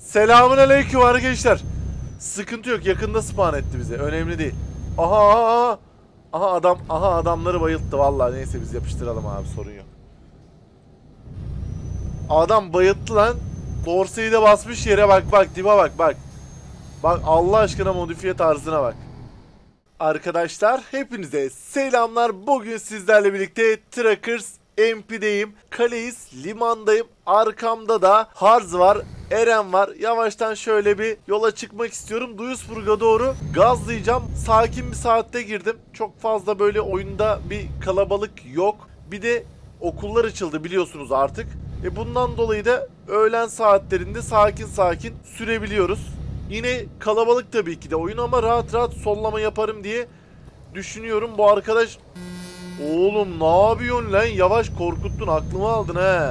Selamünaleyküm arkadaşlar. Sıkıntı yok, yakında spawn etti bize. Önemli değil. Aha. Aha adamları bayılttı vallahi. Neyse biz yapıştıralım abi, sorun yok. Adam bayılttı lan. Dorsayı da basmış yere, bak dibe bak. Bak Allah aşkına, modifiye tarzına bak. Arkadaşlar hepinize selamlar. Bugün sizlerle birlikte Trackers MP'deyim. Kaleyiz, limandayım. Arkamda da Harz var, Eren var. Yavaştan şöyle bir yola çıkmak istiyorum. Duisburg'a doğru gazlayacağım. Sakin bir saatte girdim. Çok fazla böyle oyunda bir kalabalık yok. Bir de okullar açıldı biliyorsunuz artık. Bundan dolayı da öğlen saatlerinde sakin sürebiliyoruz. Yine kalabalık tabii ki de oyun ama rahat sollama yaparım diye düşünüyorum. Bu arkadaş... Oğlum ne yapıyorsun lan? Yavaş, korkuttun, aklımı aldın he.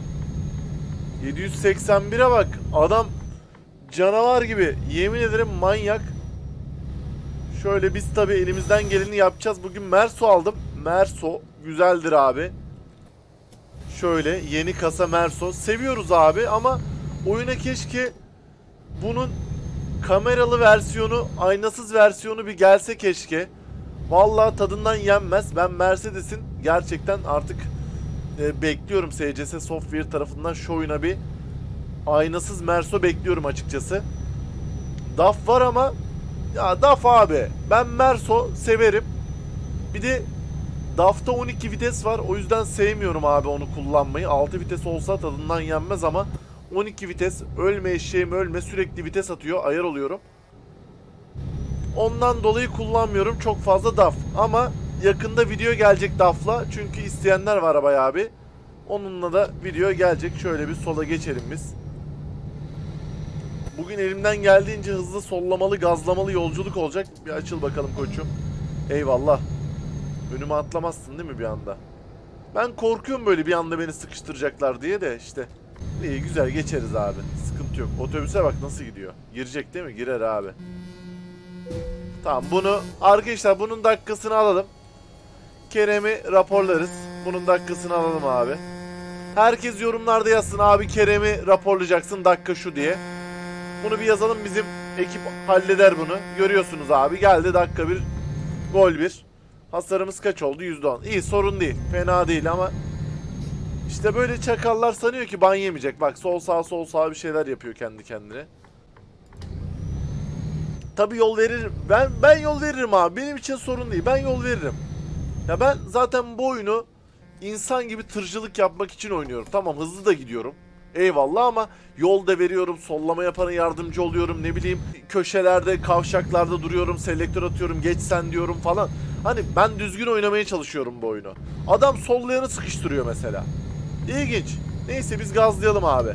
781'e bak. Adam canavar gibi. Yemin ederim manyak. Şöyle biz tabii elimizden geleni yapacağız. Bugün Merso aldım. Merso güzeldir abi. Şöyle yeni kasa Merso. Seviyoruz abi ama oyuna keşke bunun kameralı versiyonu, aynasız versiyonu bir gelse keşke. Vallahi tadından yenmez. Ben Mercedes'in gerçekten artık bekliyorum, SCS Software tarafından şu oyuna bir aynasız Merso bekliyorum açıkçası. DAF var ama ya DAF abi. Ben Merso severim. Bir de DAF'ta 12 vites var. O yüzden sevmiyorum abi onu kullanmayı. 6 vites olsa tadından yenmez ama 12 vites, ölme eşeğim ölme, sürekli vites atıyor, ayar oluyorum. Ondan dolayı kullanmıyorum çok fazla DAF. Ama yakında video gelecek DAF'la. Çünkü isteyenler var bayağı bir. Onunla da video gelecek. Şöyle bir sola geçelim biz. Bugün elimden geldiğince hızlı sollamalı, gazlamalı yolculuk olacak. Bir açıl bakalım koçum. Eyvallah. Önüme atlamazsın değil mi bir anda? Ben korkuyorum böyle bir anda beni sıkıştıracaklar diye de işte. İyi güzel geçeriz abi. Sıkıntı yok. Otobüse bak nasıl gidiyor. Girecek değil mi? Girer abi. Tamam, bunu arkadaşlar bunun dakikasını alalım. Kerem'i raporlarız. Bunun dakikasını alalım abi. Herkes yorumlarda yazsın abi, Kerem'i raporlayacaksın dakika şu diye. Bunu bir yazalım, bizim ekip halleder bunu. Görüyorsunuz abi, geldi dakika 1 gol 1. Hasarımız kaç oldu? %10. İyi, sorun değil. Fena değil ama işte böyle çakallar sanıyor ki ban yemeyecek. Bak sol sağ bir şeyler yapıyor kendi kendine. Tabii yol veririm. Ben yol veririm abi. Benim için sorun değil. Ben yol veririm. Ya ben zaten bu oyunu insan gibi tırcılık yapmak için oynuyorum. Tamam, hızlı da gidiyorum. Eyvallah ama yol da veriyorum. Sollama yapana yardımcı oluyorum. Ne bileyim, köşelerde, kavşaklarda duruyorum. Selektör atıyorum. Geç sen diyorum falan. Hani ben düzgün oynamaya çalışıyorum bu oyunu. Adam sollayanı sıkıştırıyor mesela. İlginç. Neyse biz gazlayalım abi.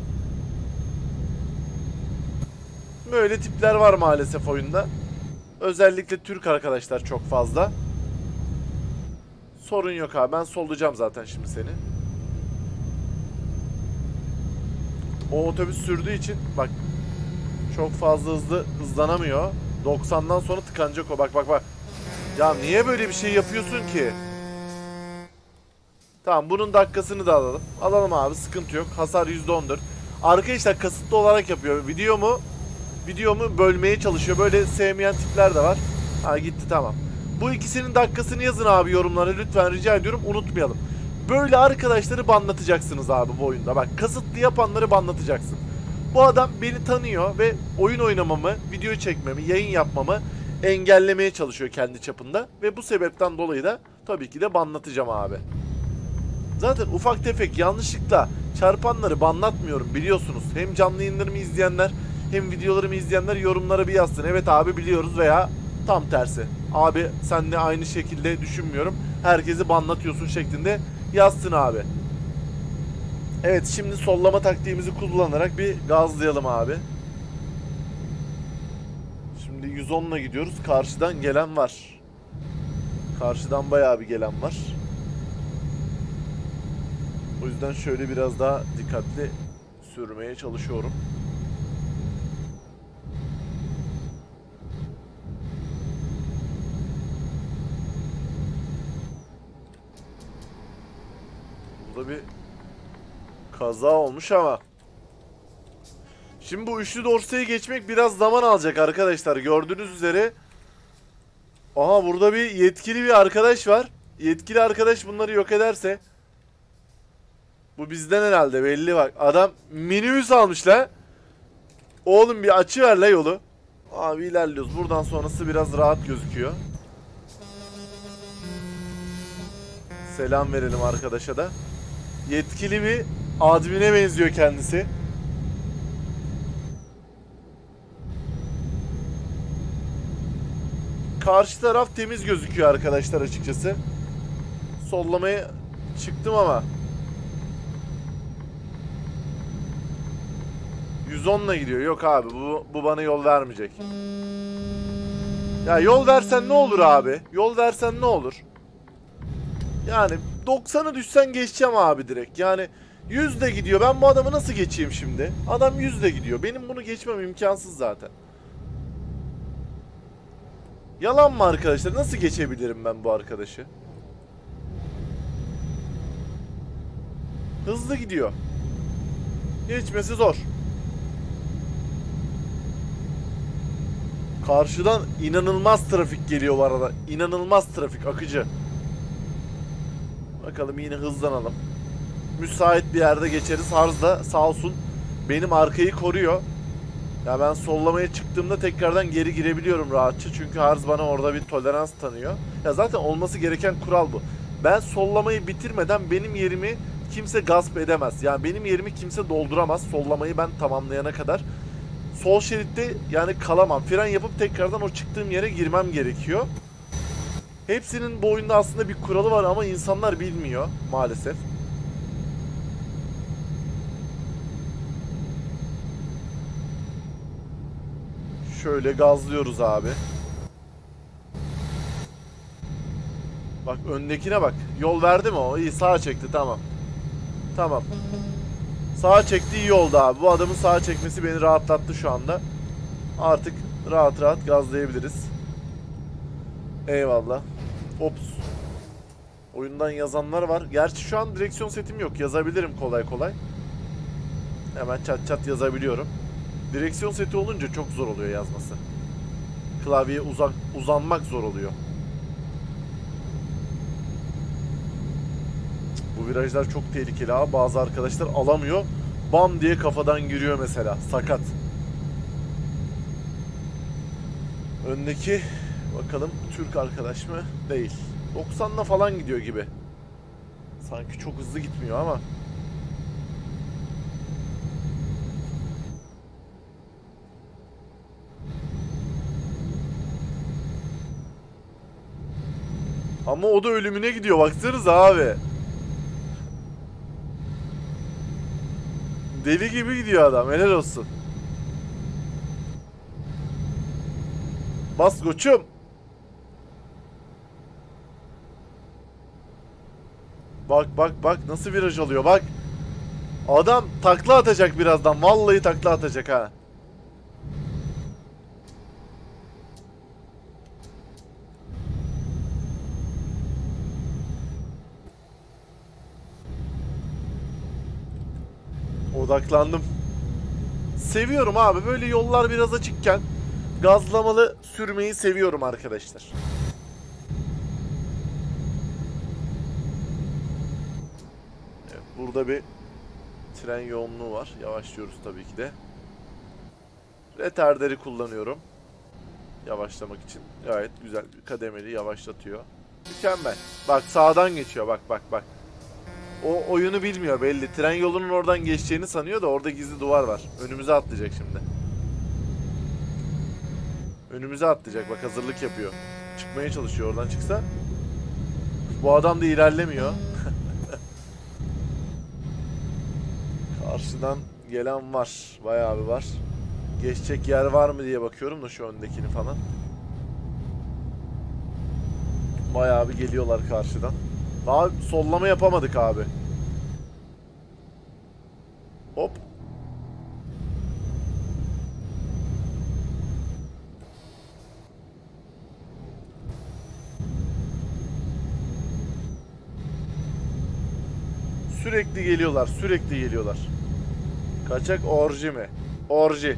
Böyle tipler var maalesef oyunda. Özellikle Türk arkadaşlar çok fazla. Sorun yok abi. Ben sollayacağım zaten şimdi seni. O otobüs sürdüğü için bak çok fazla hızlanamıyor. 90'dan sonra tıkanacak o. Bak. Ya niye böyle bir şey yapıyorsun ki? Tamam, bunun dakikasını da alalım. Alalım abi, sıkıntı yok. Hasar %14. Arkadaşlar kasıtlı olarak yapıyor. Videomu bölmeye çalışıyor. Böyle sevmeyen tipler de var. Ha gitti, tamam. Bu ikisinin dakikasını yazın abi yorumlara lütfen, rica ediyorum, unutmayalım. Böyle arkadaşları banlatacaksınız abi bu oyunda. Bak, kasıtlı yapanları banlatacaksın. Bu adam beni tanıyor ve oyun oynamamı, video çekmemi, yayın yapmamı engellemeye çalışıyor kendi çapında. Ve bu sebepten dolayı da tabii ki de banlatacağım abi. Zaten ufak tefek yanlışlıkla çarpanları banlatmıyorum biliyorsunuz. Hem canlı yayınlarımı izleyenler hem videolarımı izleyenler yorumlara bir yazsın. Evet abi biliyoruz veya tam tersi. Abi sen de aynı şekilde düşünmüyorum, herkesi banlatıyorsun şeklinde yazsın abi. Evet, şimdi sollama taktiğimizi kullanarak bir gazlayalım abi. Şimdi 110'la gidiyoruz. Karşıdan gelen var. Karşıdan bayağı bir gelen var. O yüzden şöyle biraz daha dikkatli sürmeye çalışıyorum. Burada bir kaza olmuş ama Şimdi bu üçlü dorseyi geçmek biraz zaman alacak arkadaşlar. Gördüğünüz üzere. Aha burada bir yetkili bir arkadaş var. Yetkili arkadaş bunları yok ederse. Bu bizden herhalde belli bak. Adam minibüs almış la. Oğlum bir açı ver la yolu. Abi ilerliyoruz. Buradan sonrası biraz rahat gözüküyor. Selam verelim arkadaşa da. Yetkili bir admine benziyor kendisi. Karşı taraf temiz gözüküyor arkadaşlar açıkçası. Sollamaya çıktım ama 110'la gidiyor. Yok abi bu bana yol vermeyecek. Ya yol versen ne olur abi? Yol versen ne olur? Yani 90'ı düşsen geçeceğim abi direkt. Yani 100 de gidiyor. Ben bu adamı nasıl geçeyim şimdi? Adam 100 de gidiyor. Benim bunu geçmem imkansız zaten. Yalan mı arkadaşlar? Nasıl geçebilirim ben bu arkadaşı? Hızlı gidiyor. Geçmesi zor. Karşıdan inanılmaz trafik geliyor bu arada. İnanılmaz trafik, akıcı. Bakalım yine hızlanalım. Müsait bir yerde geçeriz. Harz da sağ olsun benim arkayı koruyor. Ya ben sollamaya çıktığımda tekrardan geri girebiliyorum rahatça. Çünkü Harz bana orada bir tolerans tanıyor. Ya zaten olması gereken kural bu. Ben sollamayı bitirmeden benim yerimi kimse gasp edemez. Yani benim yerimi kimse dolduramaz. Sollamayı ben tamamlayana kadar. Sol şeritte yani kalamam. Fren yapıp tekrardan o çıktığım yere girmem gerekiyor. Hepsinin bu oyunda aslında bir kuralı var ama insanlar bilmiyor maalesef. Şöyle gazlıyoruz abi. Bak öndekine bak. Yol verdi mi o? İyi, sağa çekti, tamam. Tamam. Sağa çekti, iyi oldu abi. Bu adamın sağa çekmesi beni rahatlattı şu anda. Artık rahat rahat gazlayabiliriz. Eyvallah. Ops. Oyundan yazanlar var. Gerçi şu an direksiyon setim yok. Yazabilirim kolay kolay. Hemen çat çat yazabiliyorum. Direksiyon seti olunca çok zor oluyor yazması. Klavyeye uzanmak zor oluyor. Bu virajlar çok tehlikeli abi. Bazı arkadaşlar alamıyor. Bam diye kafadan giriyor mesela. Sakat. Öndeki bakalım Türk arkadaş mı? Değil. 90'la falan gidiyor gibi. Sanki çok hızlı gitmiyor ama. Ama o da ölümüne gidiyor. Baksanıza abi. Deli gibi gidiyor adam. Helal olsun. Bas koçum. Bak bak bak nasıl viraj alıyor bak. Adam takla atacak birazdan. Vallahi takla atacak ha. Odaklandım. Seviyorum abi. Böyle yollar biraz açıkken gazlamalı sürmeyi seviyorum arkadaşlar. Evet, burada bir tren yoğunluğu var. Yavaşlıyoruz tabii ki de. Retarderi kullanıyorum. Yavaşlamak için. Gayet güzel. Kademeli yavaşlatıyor. Mükemmel. Bak sağdan geçiyor. Bak bak bak. O oyunu bilmiyor belli. Tren yolunun oradan geçeceğini sanıyor da orada gizli duvar var. Önümüze atlayacak şimdi. Önümüze atlayacak. Bak hazırlık yapıyor. Çıkmaya çalışıyor oradan çıksa. Bu adam da ilerlemiyor. Karşıdan gelen var. Bayağı bir var. Geçecek yer var mı diye bakıyorum da şu öndekini falan. Bayağı bir geliyorlar karşıdan. Daha sollama yapamadık abi. Hop. Sürekli geliyorlar, sürekli geliyorlar. Kaçak orji mi? Orji.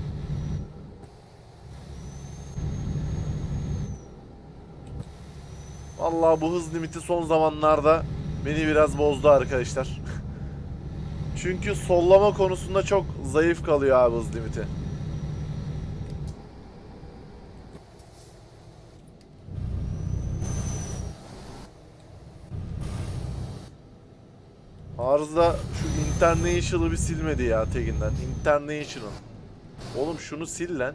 Vallahi bu hız limiti son zamanlarda beni biraz bozdu arkadaşlar. Çünkü sollama konusunda çok zayıf kalıyor abi hız limiti. Arıza şu International'ı bir silmedi ya teginden. International. Oğlum şunu sil lan.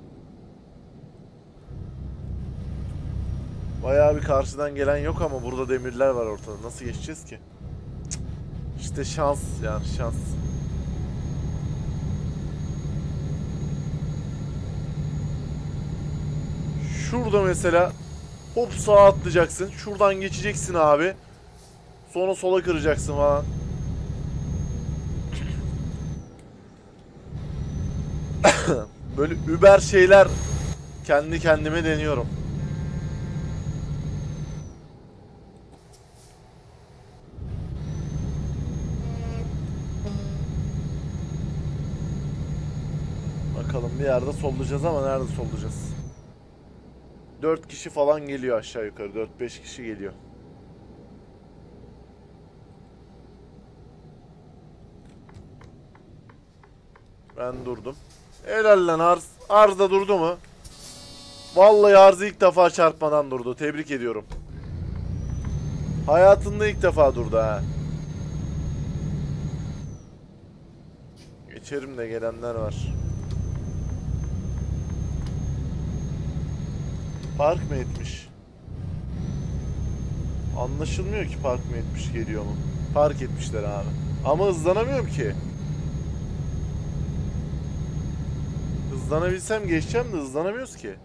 Bayağı bir karşıdan gelen yok ama burada demirler var ortada. Nasıl geçeceğiz ki? Cık. İşte şans yani şans. Şurada mesela hop sağa atlayacaksın. Şuradan geçeceksin abi. Sonra sola kıracaksın falan. Böyle über şeyler kendi kendime deniyorum. Bakalım bir yerde sollayacağız ama nerede sollayacağız? 4 kişi falan geliyor aşağı yukarı. 4-5 kişi geliyor. Ben durdum. Helal lan Arz. Arz da durdu mu? Vallahi Arz ilk defa çarpmadan durdu. Tebrik ediyorum. Hayatında ilk defa durdu ha. Geçerim de gelenler var. Park mı etmiş? Anlaşılmıyor ki park mı etmiş geliyor mu? Park etmişler abi. Ama hızlanamıyorum ki. Hızlanabilsem geçeceğim de hızlanamıyoruz ki.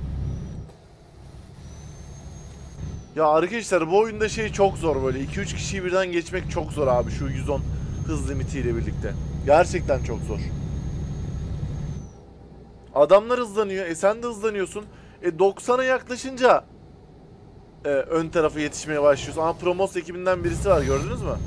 Ya arkadaşlar bu oyunda şey çok zor böyle. 2-3 kişiyi birden geçmek çok zor abi şu 110 hız limitiyle birlikte. Gerçekten çok zor. Adamlar hızlanıyor. Sen de hızlanıyorsun. 90'a yaklaşınca ön tarafa yetişmeye başlıyorsun. Ama Promos ekibinden birisi var gördünüz mü?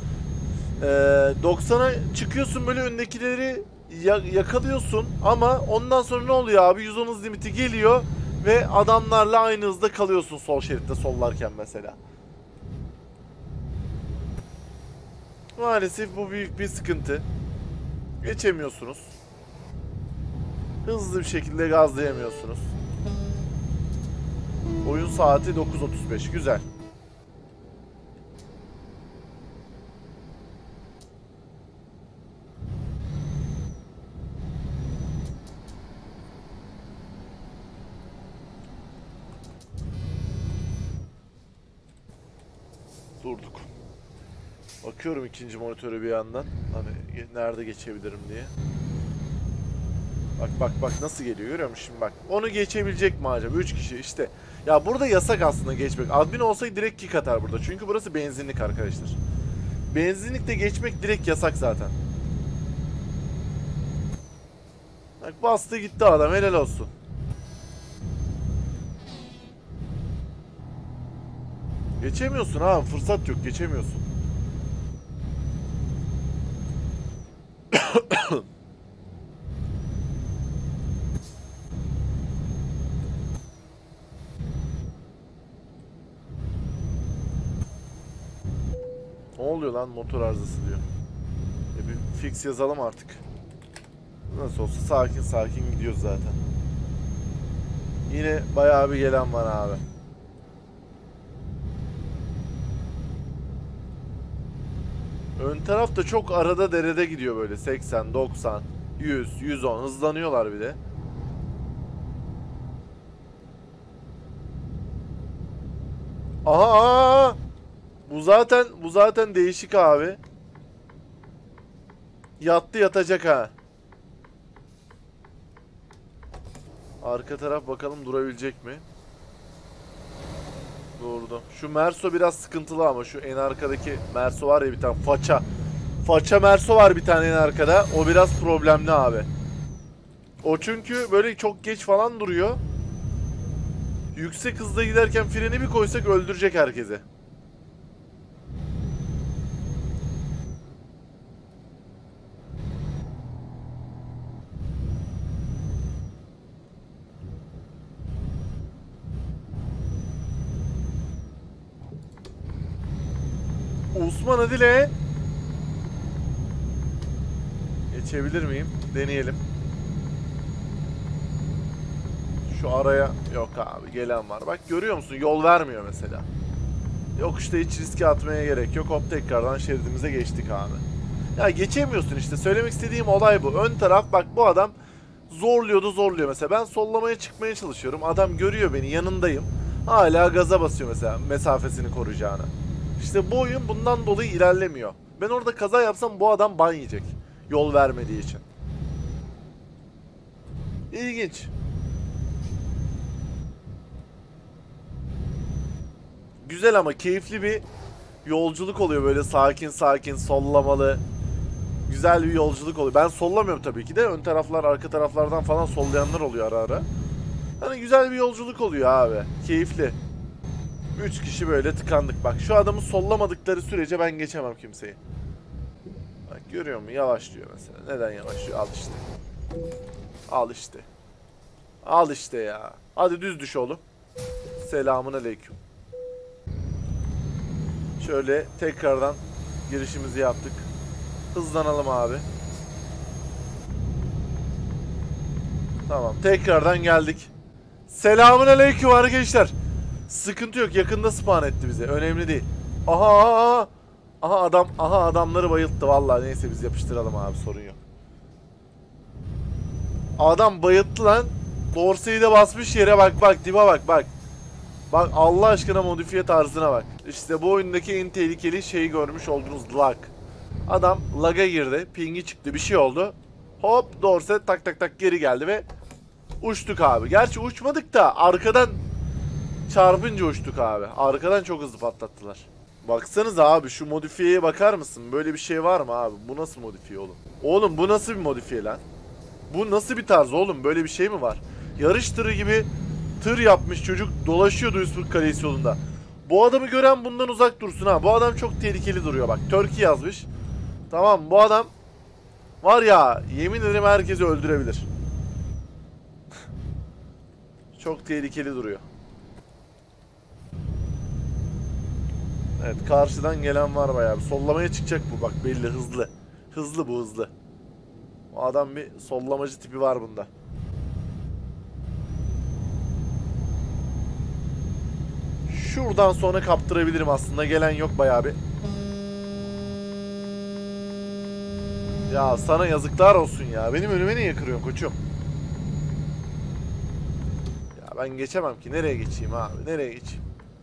90'a çıkıyorsun böyle öndekileri yakalıyorsun. Ama ondan sonra ne oluyor abi? 110 hız limiti geliyor. Ve adamlarla aynı hızda kalıyorsun sol şeritte sollarken mesela. Maalesef bu büyük bir sıkıntı. Geçemiyorsunuz. Hızlı bir şekilde gazlayamıyorsunuz. Oyun saati 9:35. Güzel. Durduk. Bakıyorum ikinci monitöre bir yandan. Hani nerede geçebilirim diye. Bak nasıl geliyor görüyor musun şimdi bak. Onu geçebilecek mi acaba? 3 kişi işte. Ya burada yasak aslında geçmek. Admin olsaydı direkt kick atar burada. Çünkü burası benzinlik arkadaşlar. Benzinlikte geçmek direkt yasak zaten. Bak bastı gitti adam helal olsun. Geçemiyorsun abi fırsat yok geçemiyorsun. Ne oluyor lan motor arızası diyor. Bir fix yazalım artık. Nasıl olsa sakin sakin gidiyoruz zaten. Yine bayağı bir gelen var abi. Ön taraf da çok arada derede gidiyor böyle 80, 90, 100, 110 hızlanıyorlar bir de. Aha! Bu zaten değişik abi. Yattı yatacak ha. Arka taraf bakalım durabilecek mi? Durdu. Şu Merso biraz sıkıntılı ama şu en arkadaki Merso var ya bir tane faça. Faça Merso var bir tane en arkada. O biraz problemli abi. O çünkü böyle çok geç falan duruyor. Yüksek hızda giderken freni bir koysak öldürecek herkese. Osman hadi le. Geçebilir miyim? Deneyelim. Şu araya yok abi, gelen var. Bak görüyor musun? Yol vermiyor mesela. Yok işte, hiç riske atmaya gerek yok. Hop, tekrardan şeridimize geçtik abi. Ya geçemiyorsun işte. Söylemek istediğim olay bu. Ön taraf, bak bu adam zorluyor mesela. Ben sollamaya çıkmaya çalışıyorum. Adam görüyor beni, yanındayım. Hala gaza basıyor mesela, mesafesini koruyacağına. İşte bu oyun bundan dolayı ilerlemiyor. Ben orada kaza yapsam bu adam ban yiyecek. Yol vermediği için. İlginç. Güzel ama keyifli bir yolculuk oluyor, böyle sakin sakin sollamalı. Güzel bir yolculuk oluyor. Ben sollamıyorum tabii ki de. Ön taraflar, arka taraflardan falan sollayanlar oluyor ara ara. Hani güzel bir yolculuk oluyor abi. Keyifli. 3 kişi böyle tıkandık. Bak şu adamı sollamadıkları sürece ben geçemem kimseyi. Bak görüyor musun? Yavaşlıyor mesela. Neden yavaşlıyor? Al işte. Al işte. Al işte ya. Hadi düz düş oğlum. Selamun aleyküm. Şöyle tekrardan girişimizi yaptık. Hızlanalım abi. Tamam, tekrardan geldik. Selamun aleyküm arkadaşlar. Sıkıntı yok, yakında spawn etti bize. Önemli değil. Aha. Aha adamları bayılttı vallahi. Neyse biz yapıştıralım abi, sorun yok. Adam bayılttı lan. Dorseyi de basmış yere, bak dibe bak. Bak Allah aşkına, modifiye tarzına bak. İşte bu oyundaki en tehlikeli şeyi görmüş olduğunuz lag. Adam lag'a girdi, pingi çıktı, bir şey oldu. Hop, dorse tak geri geldi ve uçtuk abi. Gerçi uçmadık da arkadan çarpınca uçtuk abi. Arkadan çok hızlı patlattılar. Baksanıza abi, şu modifiyeye bakar mısın? Böyle bir şey var mı abi? Bu nasıl modifiye oğlum? Oğlum bu nasıl bir modifiye lan? Bu nasıl bir tarz oğlum? Böyle bir şey mi var? Yarış tırı gibi tır yapmış çocuk, dolaşıyor Duisburg Kalesi yolunda. Bu adamı gören bundan uzak dursun ha. Bu adam çok tehlikeli duruyor bak. Turkey yazmış. Tamam, bu adam var ya, yemin ederim herkesi öldürebilir. Çok tehlikeli duruyor. Evet, karşıdan gelen var bayağı bir. Sollamaya çıkacak bu, bak belli, hızlı. Hızlı bu, hızlı. O adam bir sollamacı tipi var bunda. Şuradan sonra kaptırabilirim aslında. Gelen yok bayağı bir. Ya sana yazıklar olsun ya. Benim önüme niye kırıyorsun koçum? Ya ben geçemem ki. Nereye geçeyim abi? Nereye geçeyim?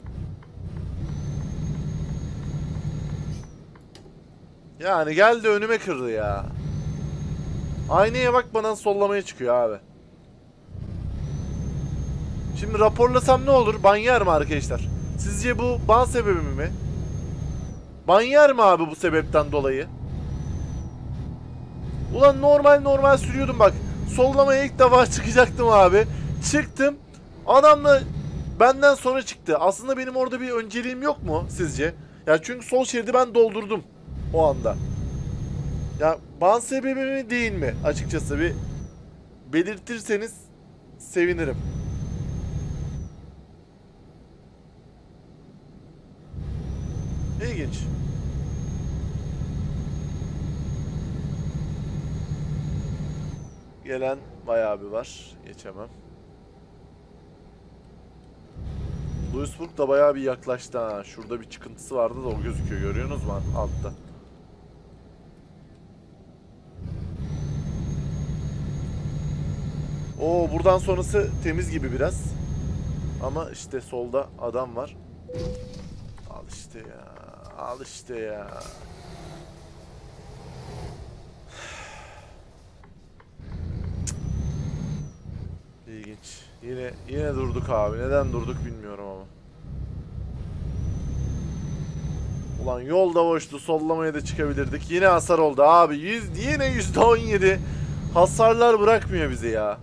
Yani geldi önüme kırdı ya. Aynaya bakmadan sollamaya çıkıyor abi. Şimdi raporlasam ne olur? Ban yer mi arkadaşlar? Sizce bu ban sebebi mi? Ban yer mi abi bu sebepten dolayı? Ulan normal sürüyordum bak. Sollamaya ilk defa çıkacaktım abi. Çıktım. Adam da benden sonra çıktı. Aslında benim orada bir önceliğim yok mu sizce? Ya çünkü sol şeridi ben doldurdum o anda. Ya ban sebebi mi değil mi? Açıkçası bir belirtirseniz sevinirim. İlginç. Gelen bayağı bir var. Geçemem. Duisburg da bayağı bir yaklaştı ha. Şurada bir çıkıntısı vardı da o gözüküyor. Görüyorsunuz mu altta? Oo, buradan sonrası temiz gibi biraz. Ama işte solda adam var. Al işte ya. Al işte ya. İlginç. Yine durduk abi. Neden durduk bilmiyorum ama. Ulan yol da boştu. Sollamaya da çıkabilirdik. Yine hasar oldu abi. Yine %17 hasarlar bırakmıyor bizi ya.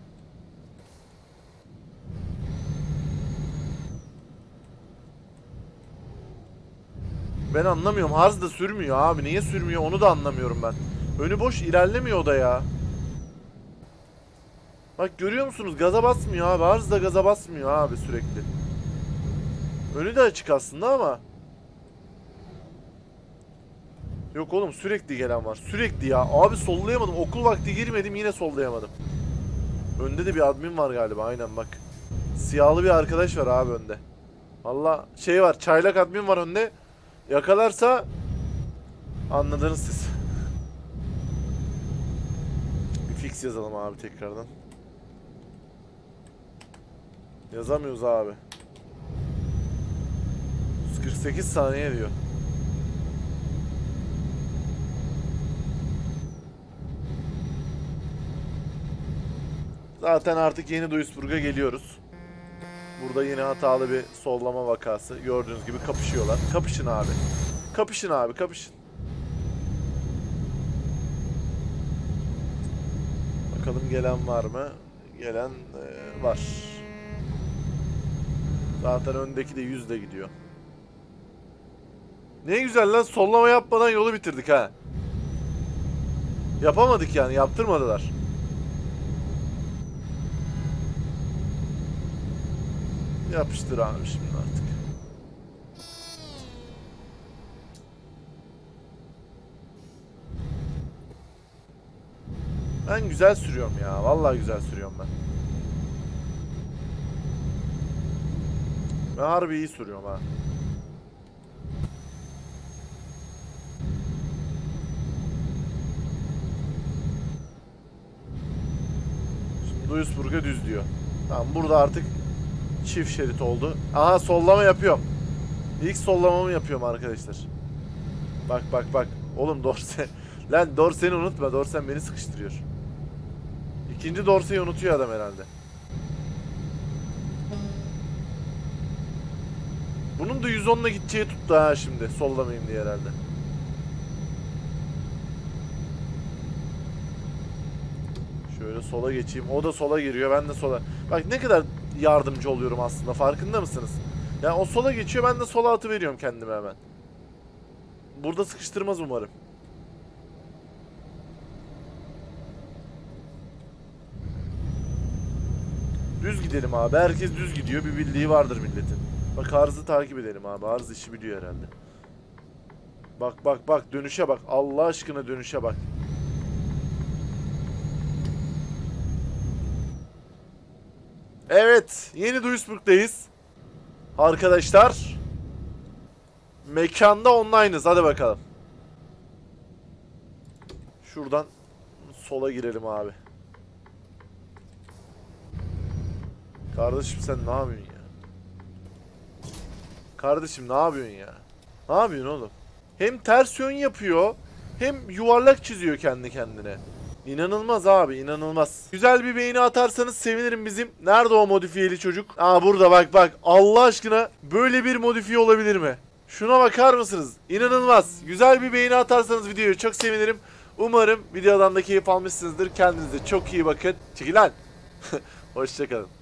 Ben anlamıyorum. Harz da sürmüyor abi. Niye sürmüyor onu da anlamıyorum ben. Önü boş, ilerlemiyor o da ya. Bak görüyor musunuz? Gaza basmıyor abi. Harz da gaza basmıyor abi sürekli. Önü de açık aslında ama. Yok oğlum, sürekli gelen var. Sürekli ya. Abi sollayamadım. Okul vakti girmedim, yine sollayamadım. Önde de bir admin var galiba. Aynen bak. Siyahlı bir arkadaş var abi önde. Valla şey var. Çaylak admin var önde. Yakalarsa anladınız siz. Bir fix yazalım abi tekrardan. Yazamıyoruz abi. 148 saniye diyor. Zaten artık yeni Duisburg'a geliyoruz. Burada yine hatalı bir sollama vakası. Gördüğünüz gibi kapışıyorlar. Kapışın abi. Kapışın abi, kapışın. Bakalım gelen var mı? Gelen var. Zaten öndeki de 100'de gidiyor. Ne güzel lan, sollama yapmadan yolu bitirdik ha. Yapamadık yani, yaptırmadılar. Yapıştır abi şimdi artık. Ben güzel sürüyorum ya. Vallahi güzel sürüyorum ben. Ben harbi iyi sürüyorum ha. Şimdi Duisburg'a düz diyor. Tamam, burada artık çift şerit oldu. Aha, sollama yapıyorum. İlk sollamamı yapıyorum arkadaşlar. Bak bak bak. Oğlum dorse. Lan dorseni unutma. Dorsen beni sıkıştırıyor. İkinci dorseyi unutuyor adam herhalde. Bunun da 110'la gideceği tuttu ha şimdi. Sollamayayım diye herhalde. Şöyle sola geçeyim. O da sola giriyor. Ben de sola. Bak ne kadar yardımcı oluyorum aslında. Farkında mısınız? Yani o sola geçiyor. Ben de sola atıveriyorum kendime hemen. Burada sıkıştırmaz umarım. Düz gidelim abi. Herkes düz gidiyor. Bir bildiği vardır milletin. Bak Arz'ı takip edelim abi. Arz işi biliyor herhalde. Bak bak bak. Dönüşe bak. Allah aşkına dönüşe bak. Evet. Yeni Duisburg'dayız. Arkadaşlar. Mekanda online'ız. Hadi bakalım. Şuradan sola girelim abi. Kardeşim sen ne yapıyorsun ya? Kardeşim ne yapıyorsun ya? Ne yapıyorsun oğlum? Hem ters yön yapıyor, hem yuvarlak çiziyor kendi kendine. İnanılmaz abi, inanılmaz. Güzel bir beğeni atarsanız sevinirim bizim. Nerede o modifiyeli çocuk? Aa, burada bak bak. Allah aşkına böyle bir modifiye olabilir mi? Şuna bakar mısınız? İnanılmaz. Güzel bir beğeni atarsanız videoyu çok sevinirim. Umarım videodan da keyif almışsınızdır. Kendinize çok iyi bakın. Çekil lan. Hoşçakalın.